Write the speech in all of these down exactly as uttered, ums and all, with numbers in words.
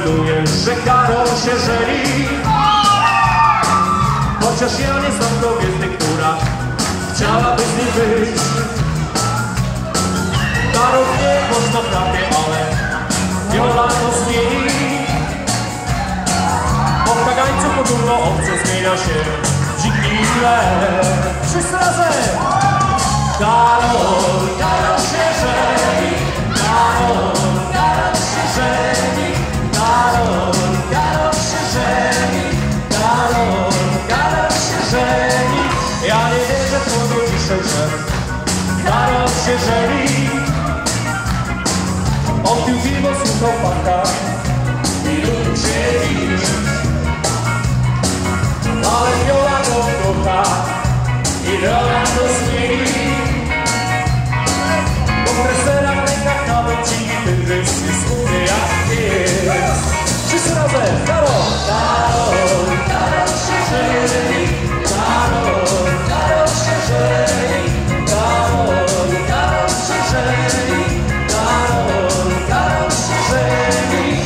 melduje, że Karol się żeni. Chociaż ja nie znam kobiety, która chciałaby z nim być. Karol nie można prawie, ale Viola to zmieni. Bo w kagańcu podługo obce zmienia się w dziki chleb. Wszyscy razem! Karol, Karol się żeni. Karol, Karol się żeni. Karol, Karol się żeni. Karol, Karol się żeni. Ja nie wierzę w to do dzisiaj, że Karol się żeni. On pił piwo, słuchał panka i lubił się iść. Ale Viola go kocha i Viola to zmieni. Bo w treserach rękach nawet ci ten rys jest umie jak jest. Wszyscy razem, Karol! Karol, Karol się żeni. Karol, Karol się żeni. Karol, Karol się żeni. Karol, Karol się żeni.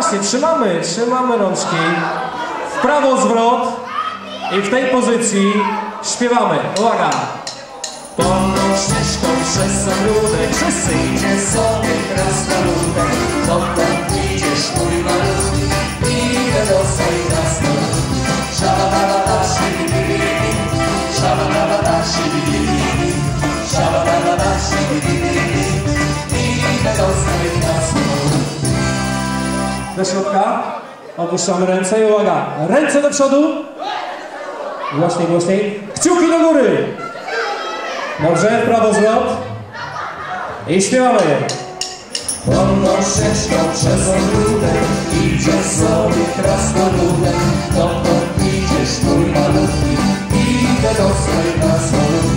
właśnie, trzymamy, trzymamy rączki. W prawo zwrot i w tej pozycji śpiewamy. Uwaga! Polną ścieżką przez ogródek, wszyscy idzie sobie krasnoludek. Dokąd idziesz, mój malutki, idę do swojej krasnoludki. Szabadabada, szibidibidi, szabadabada, szibidibidi, szabadabada, szibidibidi, idę do swojej krasnoludki. Do środka, opuszczamy ręce i uwaga, ręce do przodu. Głośniej, głośniej. Kciuki do góry. Dobrze, w prawo zwrot. I śpiewamy. Wolną ścieżką przez ogródek idzie sobie krasnoludek. Dokąd idziesz, mój malutki, idę do swojej krasnoludki.